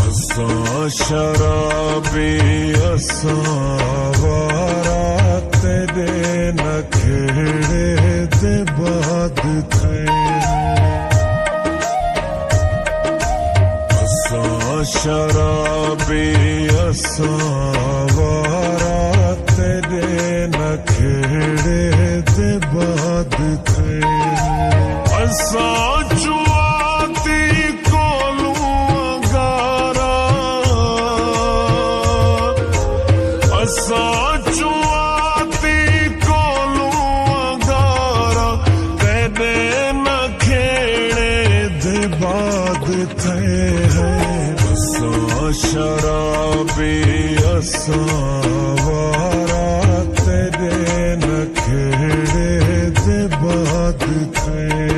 असां शराबी असां वारा तेरे नखेड़े दे बाद थे। असां शराबी असां वारा तेरे नखेड़े दे बाद थे। असां जुआती कोलू अंगारा असां जुआती कोलू अंगारा तेरे नखेड़े दे बाद थे हैं। असां शराबी असां वारा तेरे नखेड़े दे बाद थे।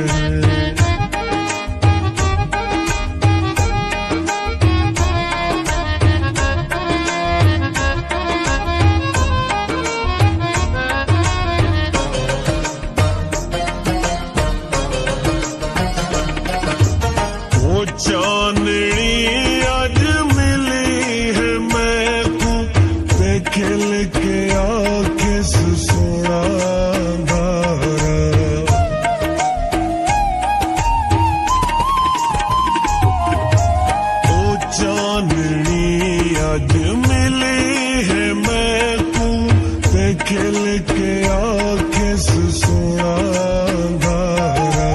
चांदनी आज मिली है मैं को ते खिल के आके सोना धारा। ओ चांदनी आज मिली है मैं को ते खिल के आके सोना धारा।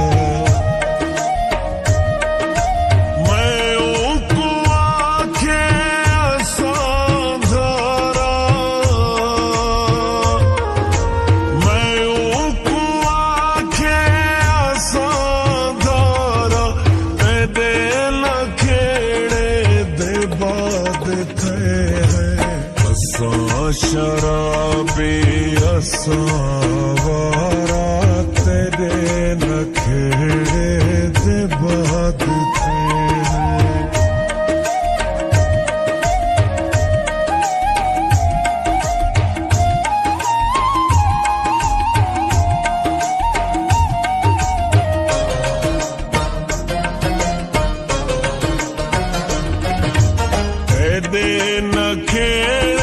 असां शराबी असां वारा तेरे नखेड़े दे बाद थे। तेरे नखेड़े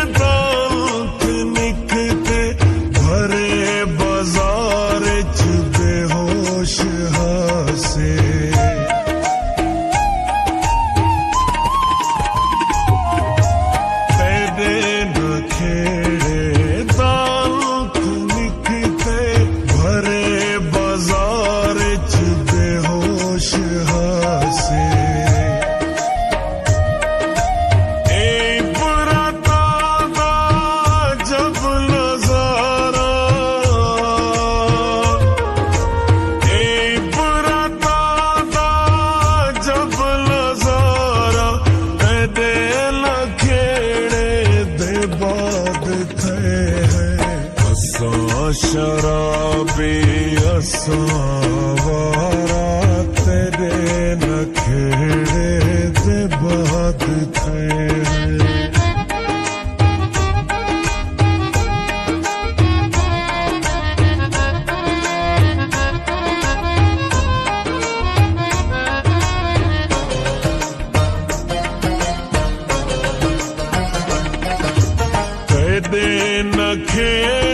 शराबी असां वारा तेरे नखेड़े दे बाद थे। तेरे नखेड़े